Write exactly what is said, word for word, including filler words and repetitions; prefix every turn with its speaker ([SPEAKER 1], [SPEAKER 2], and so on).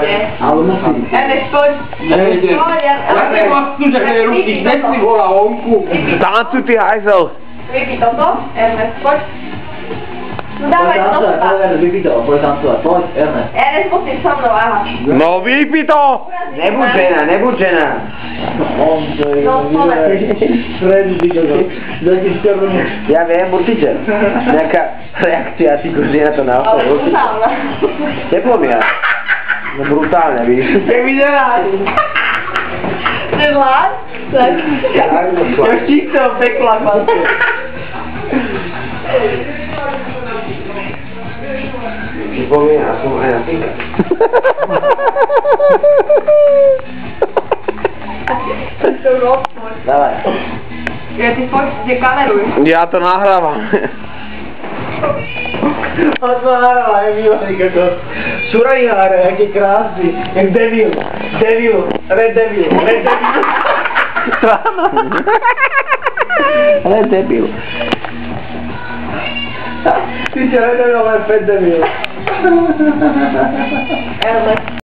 [SPEAKER 1] Ale musí.
[SPEAKER 2] Ernest, poď.
[SPEAKER 3] Nejdem. Ja te vás tu, že keď rušíš, nechci vola vonku.
[SPEAKER 4] Tancuj ty hajzel.
[SPEAKER 2] Vypí toto. Ernest, poď. No dávaj to do seba.
[SPEAKER 1] Ernest, vypí to, poď tancovať. Poď, Ernest.
[SPEAKER 2] Ernest, musíš so mnou, aha.
[SPEAKER 4] No vypí to!
[SPEAKER 3] Nebuď žena, nebuď žena.
[SPEAKER 2] No, spole.
[SPEAKER 1] Freddy, videl to. Taký šťorný.
[SPEAKER 3] Ja viem, určite. Nejaká reakcia, ty koži na to na
[SPEAKER 2] Ale
[SPEAKER 3] oko.
[SPEAKER 2] brutálna.
[SPEAKER 3] Teplo mi ja. No brutálne, víš. Tak mi nerád.
[SPEAKER 2] Chceš hlad? Tak.
[SPEAKER 3] Ja
[SPEAKER 2] Čisto pekla vlastne.
[SPEAKER 3] Pripomína, som aj na týka.
[SPEAKER 2] To rozpor.
[SPEAKER 3] Dávaj.
[SPEAKER 2] Ja ti poď, kde kameruj.
[SPEAKER 4] Ja to nahrávam.
[SPEAKER 1] Otvára, je milý kokos. Šurajáre, jak je krásný. Jak debil. Debil. Red debil. Red debil.
[SPEAKER 4] Ale debil.
[SPEAKER 1] Ty čo, red debil, ale pet debil.
[SPEAKER 2] Ernest.